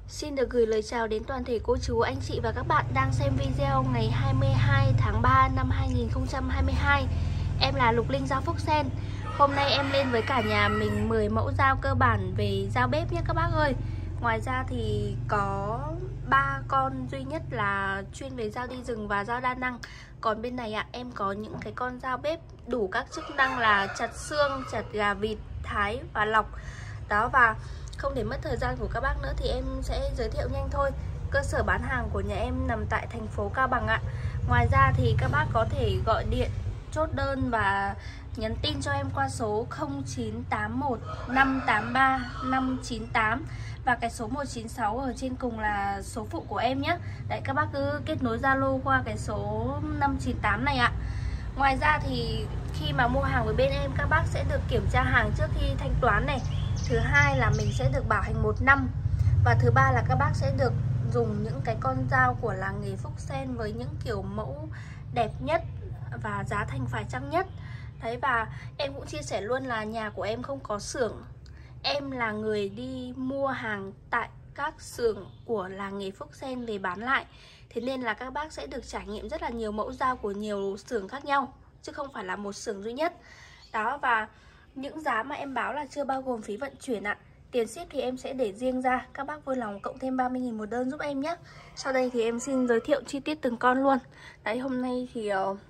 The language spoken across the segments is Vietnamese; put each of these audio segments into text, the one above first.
Xin được gửi lời chào đến toàn thể cô chú, anh chị và các bạn đang xem video ngày 22 tháng 3 năm 2022. Em là Lục Linh dao Phúc Sen. Hôm nay em lên với cả nhà mình 10 mẫu dao cơ bản về dao bếp nhé các bác ơi. Ngoài ra thì có 3 con duy nhất là chuyên về dao đi rừng và dao đa năng. Còn bên này em có những cái con dao bếp đủ các chức năng là chặt xương, chặt gà vịt, thái và lọc. Đó, và không để mất thời gian của các bác nữa thì em sẽ giới thiệu nhanh thôi. Cơ sở bán hàng của nhà em nằm tại thành phố Cao Bằng ạ. Ngoài ra thì các bác có thể gọi điện chốt đơn và nhắn tin cho em qua số 0981 583 598. Và cái số 196 ở trên cùng là số phụ của em nhé. Đấy, các bác cứ kết nối Zalo qua cái số 598 này ạ. Ngoài ra thì khi mà mua hàng với bên em, các bác sẽ được kiểm tra hàng trước khi thanh toán này. Thứ hai là mình sẽ được bảo hành 1 năm. Và thứ ba là các bác sẽ được dùng những cái con dao của làng nghề Phúc Sen với những kiểu mẫu đẹp nhất và giá thành phải chăng nhất. Đấy, và em cũng chia sẻ luôn là nhà của em không có xưởng. Em là người đi mua hàng tại các xưởng của làng nghề Phúc Sen về bán lại. Thế nên là các bác sẽ được trải nghiệm rất là nhiều mẫu dao của nhiều xưởng khác nhau, chứ không phải là một xưởng duy nhất. Đó, và những giá mà em báo là chưa bao gồm phí vận chuyển ạ. Tiền ship thì em sẽ để riêng ra. Các bác vui lòng cộng thêm 30.000 một đơn giúp em nhé. Sau đây thì em xin giới thiệu chi tiết từng con luôn. Đấy, hôm nay thì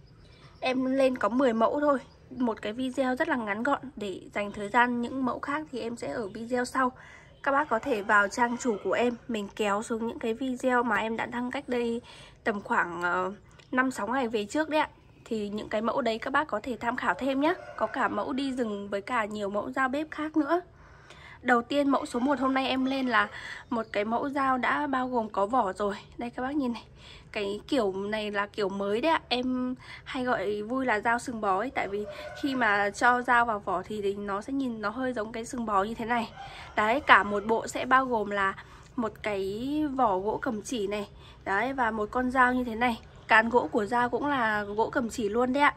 em lên có 10 mẫu thôi. Một cái video rất là ngắn gọn. Để dành thời gian những mẫu khác thì em sẽ ở video sau. Các bác có thể vào trang chủ của em, mình kéo xuống những cái video mà em đã đăng cách đây tầm khoảng 5-6 ngày về trước đấy ạ. Thì những cái mẫu đấy các bác có thể tham khảo thêm nhé. Có cả mẫu đi rừng với cả nhiều mẫu dao bếp khác nữa. Đầu tiên mẫu số 1 hôm nay em lên là một cái mẫu dao đã bao gồm có vỏ rồi. Đây các bác nhìn này. Cái kiểu này là kiểu mới đấy ạ. Em hay gọi vui là dao sừng bò ấy. Tại vì khi mà cho dao vào vỏ thì nó sẽ nhìn nó hơi giống cái sừng bò như thế này. Đấy, cả một bộ sẽ bao gồm là một cái vỏ gỗ cầm chỉ này. Đấy, và một con dao như thế này. Cán gỗ của dao cũng là gỗ cầm chỉ luôn đấy ạ.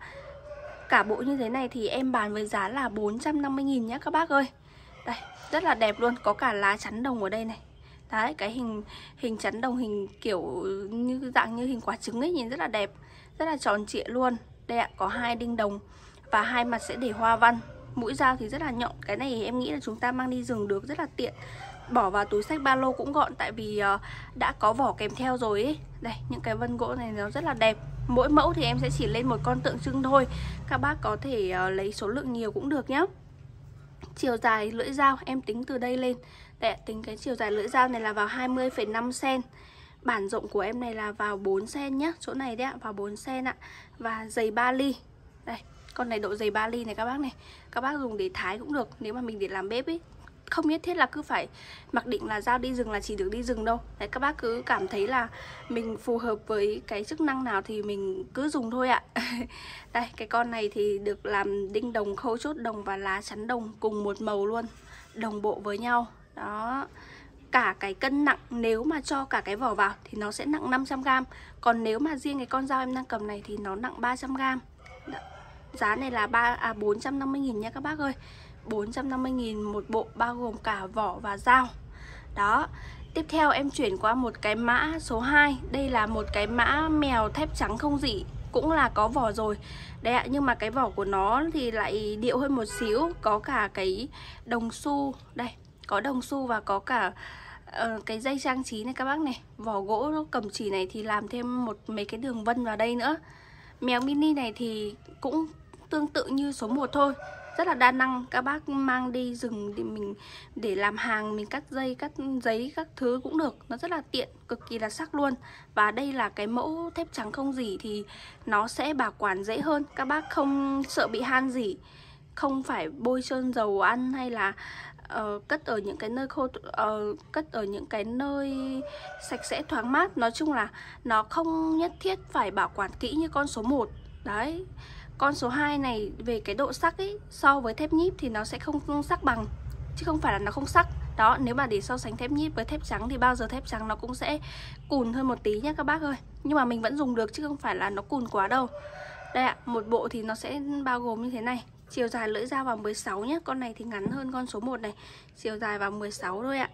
Cả bộ như thế này thì em bán với giá là 450.000 nhé các bác ơi. Đây, rất là đẹp luôn. Có cả lá chắn đồng ở đây này. Đấy, cái hình chắn đồng hình kiểu như dạng như hình quả trứng ấy, nhìn rất là đẹp. Rất là tròn trịa luôn. Đây ạ, có 2 đinh đồng và 2 mặt sẽ để hoa văn. Mũi dao thì rất là nhọn. Cái này em nghĩ là chúng ta mang đi rừng được, rất là tiện. Bỏ vào túi xách ba lô cũng gọn. Tại vì đã có vỏ kèm theo rồi ấy. Đây, những cái vân gỗ này nó rất là đẹp. Mỗi mẫu thì em sẽ chỉ lên một con tượng trưng thôi. Các bác có thể lấy số lượng nhiều cũng được nhé. Chiều dài lưỡi dao em tính từ đây lên. Để tính cái chiều dài lưỡi dao này là vào 20,5 cm. Bản rộng của em này là vào 4 cm nhé. Chỗ này đấy ạ, vào 4 cm ạ. Và dày 3 ly. Đây, con này độ dày 3 ly này các bác này. Các bác dùng để thái cũng được. Nếu mà mình để làm bếp ấy, không nhất thiết là cứ phải mặc định là dao đi rừng là chỉ được đi rừng đâu. Đấy, các bác cứ cảm thấy là mình phù hợp với cái chức năng nào thì mình cứ dùng thôi ạ. Đây, cái con này thì được làm đinh đồng, khâu chốt đồng và lá chắn đồng cùng một màu luôn, đồng bộ với nhau. Đó. Cả cái cân nặng nếu mà cho cả cái vỏ vào thì nó sẽ nặng 500g. Còn nếu mà riêng cái con dao em đang cầm này thì nó nặng 300g. Giá này là 450.000 nha các bác ơi. 450.000 một bộ bao gồm cả vỏ và dao. Đó. Tiếp theo em chuyển qua một cái mã số 2. Đây là một cái mã mèo thép trắng không rỉ. Cũng là có vỏ rồi. Đấy ạ, nhưng mà cái vỏ của nó thì lại điệu hơn một xíu. Có cả cái đồng xu. Đây, có đồng xu và có cả cái dây trang trí này các bác này. Vỏ gỗ cầm chỉ này thì làm thêm mấy cái đường vân vào đây nữa. Mèo mini này thì cũng tương tự như số 1 thôi. Rất là đa năng, các bác mang đi rừng thì mình để làm hàng, mình cắt dây, cắt giấy các thứ cũng được. Nó rất là tiện, cực kỳ là sắc luôn. Và đây là cái mẫu thép trắng không rỉ thì nó sẽ bảo quản dễ hơn. Các bác không sợ bị han rỉ, không phải bôi trơn dầu ăn hay là cất ở những cái nơi khô, cất ở những cái nơi sạch sẽ thoáng mát. Nói chung là nó không nhất thiết phải bảo quản kỹ như con số 1. Đấy. Con số 2 này về cái độ sắc ấy, so với thép nhíp thì nó sẽ không sắc bằng, chứ không phải là nó không sắc. Đó, nếu mà để so sánh thép nhíp với thép trắng thì bao giờ thép trắng nó cũng sẽ cùn hơn một tí nhé các bác ơi. Nhưng mà mình vẫn dùng được chứ không phải là nó cùn quá đâu. Đây ạ, một bộ thì nó sẽ bao gồm như thế này. Chiều dài lưỡi dao vào 16 nhé. Con này thì ngắn hơn con số 1 này. Chiều dài vào 16 thôi ạ.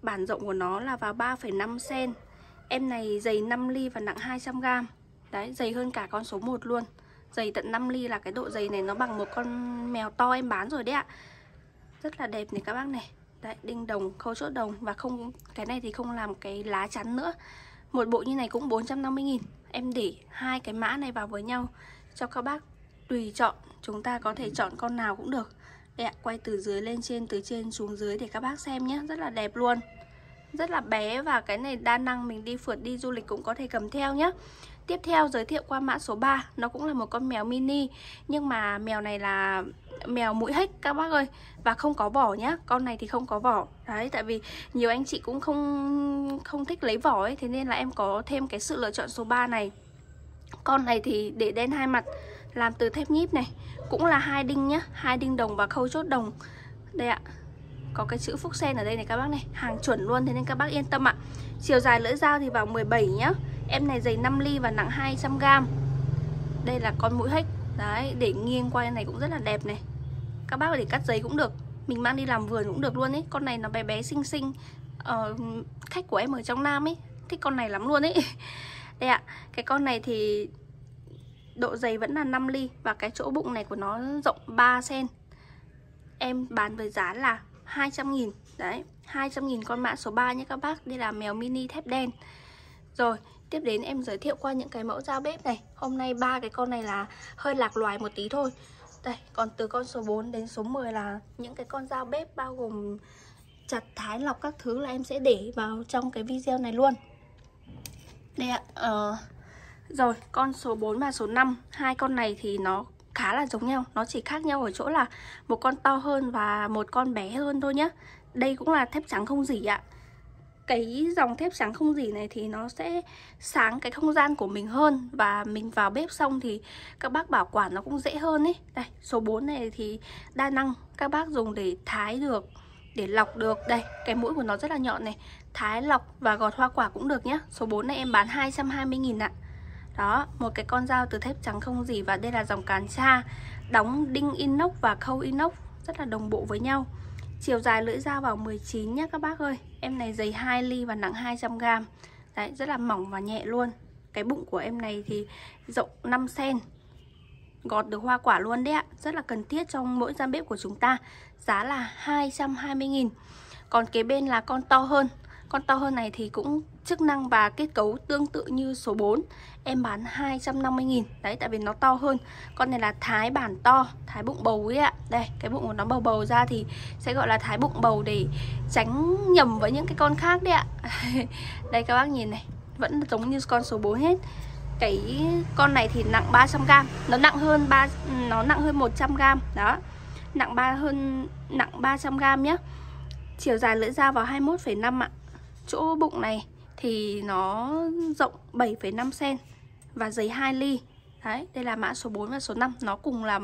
Bản rộng của nó là vào 3,5 cm. Em này dày 5 ly và nặng 200g. Đấy, dày hơn cả con số 1 luôn. Dày tận 5 ly, là cái độ dày này nó bằng một con mèo to em bán rồi đấy ạ. Rất là đẹp này các bác này. Đấy, đinh đồng, khâu chốt đồng. Và không, cái này thì không làm cái lá chắn nữa. Một bộ như này cũng 450.000. Em để hai cái mã này vào với nhau cho các bác tùy chọn. Chúng ta có thể chọn con nào cũng được. Đây ạ, quay từ dưới lên trên, từ trên xuống dưới để các bác xem nhé. Rất là đẹp luôn. Rất là bé và cái này đa năng, mình đi phượt, đi du lịch cũng có thể cầm theo nhé. Tiếp theo giới thiệu qua mã số 3. Nó cũng là một con mèo mini, nhưng mà mèo này là mèo mũi hếch các bác ơi. Và không có vỏ nhá. Con này thì không có vỏ. Đấy, tại vì nhiều anh chị cũng không thích lấy vỏ ấy. Thế nên là em có thêm cái sự lựa chọn số 3 này. Con này thì để đen hai mặt, làm từ thép nhíp này. Cũng là 2 đinh nhá, 2 đinh đồng và khâu chốt đồng. Đây ạ, có cái chữ Phúc Sen ở đây này các bác này. Hàng chuẩn luôn, thế nên các bác yên tâm ạ. Chiều dài lưỡi dao thì vào 17 nhá. Em này dày 5 ly và nặng 200g. Đây là con mũi hếch. Đấy, để nghiêng qua này cũng rất là đẹp này. Các bác để cắt giấy cũng được, mình mang đi làm vườn cũng được luôn ấy. Con này nó bé bé xinh xinh. Khách của em ở trong Nam ấy thích con này lắm luôn ấy. Đây ạ, cái con này thì độ dày vẫn là 5 ly. Và cái chỗ bụng này của nó rộng 3 cm. Em bán với giá là 200.000. Đấy, 200.000 con mã số 3 nhé các bác. Đây là mèo mini thép đen. Rồi, tiếp đến em giới thiệu qua những cái mẫu dao bếp này. Hôm nay 3 cái con này là hơi lạc loài một tí thôi. Đây, còn từ con số 4 đến số 10 là những cái con dao bếp bao gồm chặt, thái, lọc các thứ là em sẽ để vào trong cái video này luôn. Đây ạ, rồi, con số 4 và số 5, hai con này thì nó khá là giống nhau. Nó chỉ khác nhau ở chỗ là một con to hơn và một con bé hơn thôi nhá. Đây cũng là thép trắng không rỉ ạ. Cái dòng thép trắng không rỉ này thì nó sẽ sáng cái không gian của mình hơn. Và mình vào bếp xong thì các bác bảo quản nó cũng dễ hơn ấy. Đây, số 4 này thì đa năng. Các bác dùng để thái được, để lọc được. Đây, cái mũi của nó rất là nhọn này. Thái, lọc và gọt hoa quả cũng được nhá. Số 4 này em bán 220.000 ạ. Đó, một cái con dao từ thép trắng không rỉ. Và đây là dòng cán tra, đóng đinh inox và khâu inox, rất là đồng bộ với nhau. Chiều dài lưỡi dao vào 19 nhé các bác ơi. Em này dày 2 ly và nặng 200g. Đấy, rất là mỏng và nhẹ luôn. Cái bụng của em này thì rộng 5 cm. Gọt được hoa quả luôn đấy ạ. Rất là cần thiết trong mỗi gian bếp của chúng ta. Giá là 220.000. Còn kế bên là con to hơn. Con to hơn này thì cũng chức năng và kết cấu tương tự như số 4. Em bán 250.000. Đấy, tại vì nó to hơn. Con này là thái bản to, thái bụng bầu ấy ạ. Đây, cái bụng của nó bầu bầu ra thì sẽ gọi là thái bụng bầu để tránh nhầm với những cái con khác đấy ạ. Đây các bác nhìn này, vẫn giống như con số 4 hết. Cái con này thì nặng 300g. Nó nặng hơn 100g. Đó, nặng 300g nhé. Chiều dài lưỡi dao vào 21,5 ạ. Chỗ bụng này thì nó rộng 7,5 cm và dày 2 ly. Đấy, đây là mã số 4 và số 5. Nó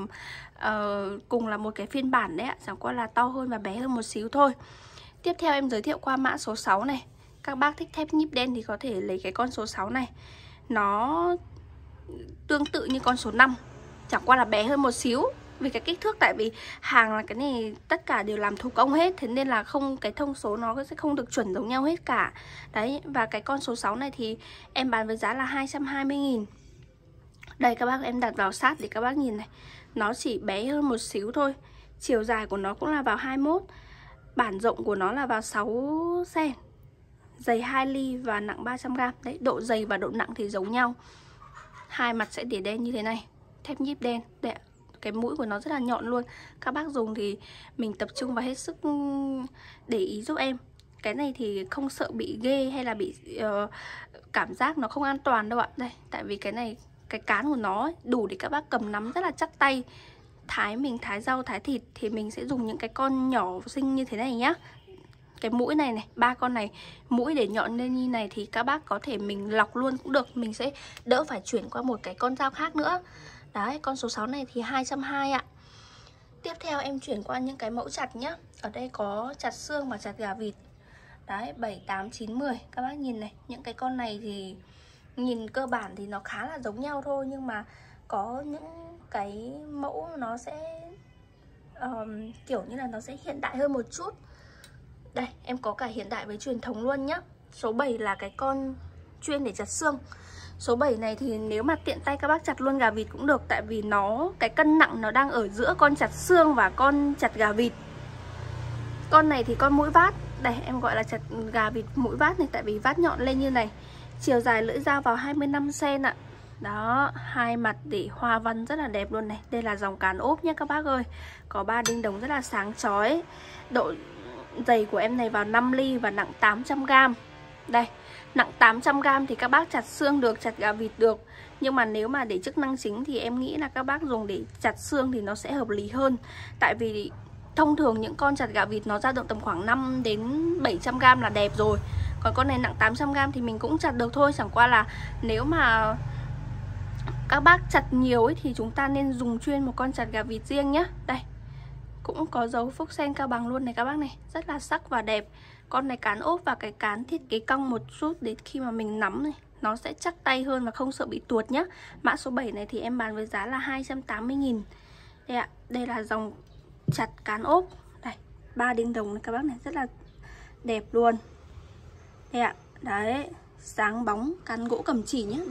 cùng là một cái phiên bản đấy ạ. Chẳng qua là to hơn và bé hơn một xíu thôi. Tiếp theo em giới thiệu qua mã số 6 này. Các bác thích thép nhíp đen thì có thể lấy cái con số 6 này. Nó tương tự như con số 5, chẳng qua là bé hơn một xíu vì cái kích thước. Tại vì hàng là cái này tất cả đều làm thủ công hết, thế nên là cái thông số nó sẽ không được chuẩn giống nhau hết cả. Đấy, và cái con số 6 này thì em bán với giá là 220.000. Đây các bác, em đặt vào sát để các bác nhìn này. Nó chỉ bé hơn một xíu thôi. Chiều dài của nó cũng là vào 21. Bản rộng của nó là vào 6 cm. Dày 2 ly và nặng 300g. Đấy, độ dày và độ nặng thì giống nhau. Hai mặt sẽ để đen như thế này. Thép nhíp đen. Đấy, cái mũi của nó rất là nhọn luôn. Các bác dùng thì mình tập trung và hết sức để ý giúp em. Cái này thì không sợ bị ghê hay là bị cảm giác nó không an toàn đâu ạ. Đây, tại vì cái này, cái cán của nó ấy, đủ để các bác cầm nắm rất là chắc tay. Mình thái rau, thái thịt thì mình sẽ dùng những cái con nhỏ xinh như thế này nhá. Cái mũi này này, 3 con này, mũi để nhọn lên như này thì các bác có thể mình lọc luôn cũng được. Mình sẽ đỡ phải chuyển qua một cái con dao khác nữa. Đấy, con số 6 này thì 220 ạ. Tiếp theo em chuyển qua những cái mẫu chặt nhá. Ở đây có chặt xương và chặt gà vịt. Đấy, 7, 8, 9, 10. Các bác nhìn này, những cái con này thì nhìn cơ bản thì nó khá là giống nhau thôi. Nhưng mà có những cái mẫu nó sẽ kiểu như là nó sẽ hiện đại hơn một chút. Đây, em có cả hiện đại với truyền thống luôn nhá. Số 7 là cái con chuyên để chặt xương. Số 7 này thì nếu mà tiện tay các bác chặt luôn gà vịt cũng được. Tại vì cái cân nặng nó đang ở giữa con chặt xương và con chặt gà vịt. Con này thì con mũi vát. Đây, em gọi là chặt gà vịt mũi vát này. Tại vì vát nhọn lên như này. Chiều dài lưỡi dao vào 25 cm ạ. Đó, hai mặt để hoa văn rất là đẹp luôn này. Đây là dòng cán ốp nhé các bác ơi. Có 3 đinh đồng rất là sáng chói. Độ dày của em này vào 5 ly và nặng 800g. Đây, nặng 800g thì các bác chặt xương được, chặt gà vịt được. Nhưng mà nếu mà để chức năng chính thì em nghĩ là các bác dùng để chặt xương thì nó sẽ hợp lý hơn. Tại vì thông thường những con chặt gà vịt nó dao động tầm khoảng 5 đến 700g là đẹp rồi. Còn con này nặng 800g thì mình cũng chặt được thôi. Chẳng qua là nếu mà các bác chặt nhiều ấy thì chúng ta nên dùng chuyên một con chặt gà vịt riêng nhá. Đây, cũng có dấu Phúc Sen Cao Bằng luôn này các bác này. Rất là sắc và đẹp. Con này cán ốp và cái cán thiết kế cong một chút để khi mà mình nắm này nó sẽ chắc tay hơn và không sợ bị tuột nhá. Mã số 7 này thì em bán với giá là 280.000. Đây ạ, đây là dòng chặt cán ốp. Đây, 3 đinh đồng này các bác này, rất là đẹp luôn. Đây ạ, đấy, sáng bóng, cán gỗ cầm chỉ nhé.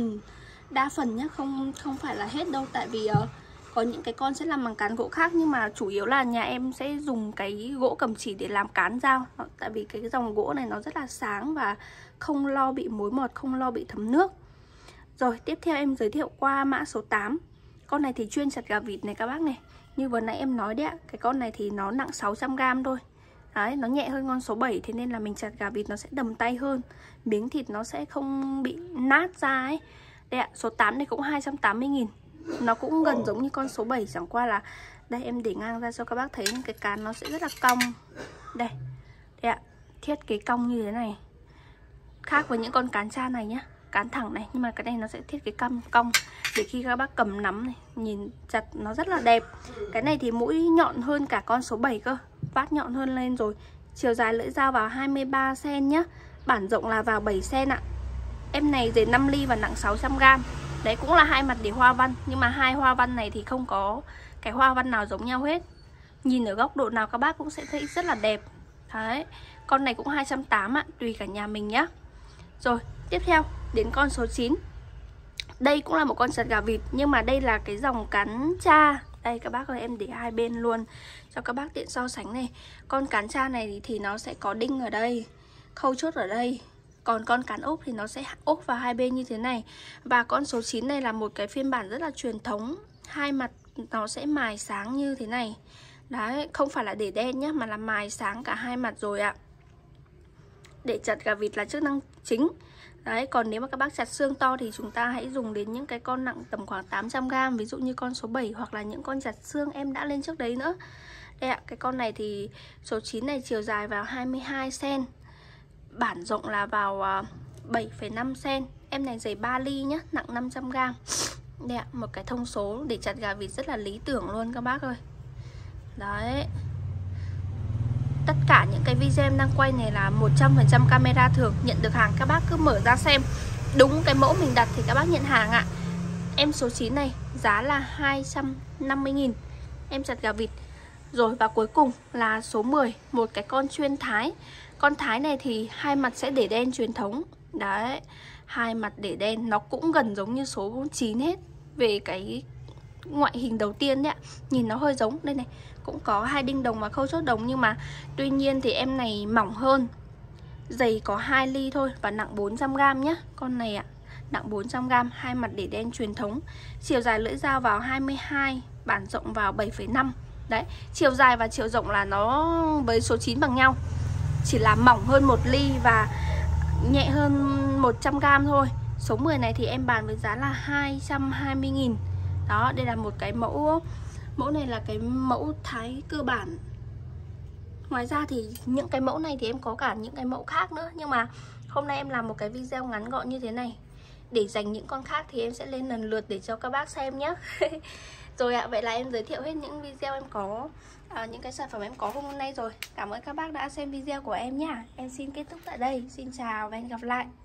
Đa phần nhé, không phải là hết đâu. Tại vì có những cái con sẽ làm bằng cán gỗ khác. Nhưng mà chủ yếu là nhà em sẽ dùng cái gỗ cầm chỉ để làm cán dao. Tại vì cái dòng gỗ này nó rất là sáng và không lo bị mối mọt, không lo bị thấm nước. Rồi, tiếp theo em giới thiệu qua mã số 8. Con này thì chuyên chặt gà vịt này các bác này. Như vừa nãy em nói đấy ạ, cái con này thì nó nặng 600g thôi. Đấy, nó nhẹ hơn con số 7. Thế nên là mình chặt gà vịt nó sẽ đầm tay hơn. Miếng thịt nó sẽ không bị nát ra ấy. Đây ạ, số 8 này cũng 280.000. Nó cũng gần giống như con số 7. Chẳng qua là đây em để ngang ra cho các bác thấy cái cán nó sẽ rất là cong. Đây, đây ạ, thiết kế cong như thế này. Khác với những con cán cha này nhá, cán thẳng này. Nhưng mà cái này nó sẽ thiết kế cong để khi các bác cầm nắm này, nhìn chặt nó rất là đẹp. Cái này thì mũi nhọn hơn cả con số 7 cơ. Vát nhọn hơn lên rồi. Chiều dài lưỡi dao vào 23 cm nhá. Bản rộng là vào 7 cm ạ. Em này dày 5 ly và nặng 600g. Đấy cũng là hai mặt để hoa văn. Nhưng mà hai hoa văn này thì không có cái hoa văn nào giống nhau hết. Nhìn ở góc độ nào các bác cũng sẽ thấy rất là đẹp. Đấy, con này cũng 280 ạ, tùy cả nhà mình nhá. Rồi, tiếp theo đến con số 9. Đây cũng là một con chặt gà vịt. Nhưng mà đây là cái dòng cán cha. Đây các bác ơi, em để hai bên luôn cho các bác tiện so sánh này. Con cán cha này thì nó sẽ có đinh ở đây, khâu chốt ở đây. Còn con cán ốp thì nó sẽ ốp vào hai bên như thế này. Và con số 9 này là một cái phiên bản rất là truyền thống. Hai mặt nó sẽ mài sáng như thế này. Đấy, không phải là để đen nhé, mà là mài sáng cả hai mặt rồi ạ. Để chặt gà vịt là chức năng chính. Đấy, còn nếu mà các bác chặt xương to thì chúng ta hãy dùng đến những cái con nặng tầm khoảng 800g. Ví dụ như con số 7 hoặc là những con chặt xương em đã lên trước đấy nữa. Đây ạ, cái con này thì số 9 này chiều dài vào 22 cm. Bản rộng là vào 7,5 cm. Em này dày 3 ly nhá, nặng 500g. Đây ạ, một cái thông số để chặt gà vịt rất là lý tưởng luôn các bác ơi. Đấy. Tất cả những cái video em đang quay này là 100% camera thường. Nhận được hàng các bác cứ mở ra xem đúng cái mẫu mình đặt thì các bác nhận hàng ạ. Em số 9 này giá là 250.000. Em chặt gà vịt. Rồi và cuối cùng là số 10. Một cái con chuyên thái. Con thái này thì hai mặt sẽ để đen truyền thống. Đấy, hai mặt để đen. Nó cũng gần giống như số 9 hết. Về cái ngoại hình đầu tiên đấy ạ. Nhìn nó hơi giống. Đây này, cũng có hai đinh đồng và khâu chốt đồng. Nhưng mà tuy nhiên thì em này mỏng hơn. Dày có 2 ly thôi. Và nặng 400g nhá. Con này ạ, nặng 400g. Hai mặt để đen truyền thống. Chiều dài lưỡi dao vào 22. Bản rộng vào 7,5. Đấy, chiều dài và chiều rộng là nó với số 9 bằng nhau. Chỉ là mỏng hơn 1 ly và nhẹ hơn 100g thôi. Số 10 này thì em bán với giá là 220.000. Đó, đây là một cái mẫu. Mẫu này là cái mẫu thái cơ bản. Ngoài ra thì những cái mẫu này thì em có cả những cái mẫu khác nữa. Nhưng mà hôm nay em làm một cái video ngắn gọn như thế này. Để dành những con khác thì em sẽ lên lần lượt để cho các bác xem nhé. Rồi ạ, vậy là em giới thiệu hết những video em có, những cái sản phẩm em có hôm nay rồi. Cảm ơn các bác đã xem video của em nhá. Em xin kết thúc tại đây. Xin chào và hẹn gặp lại.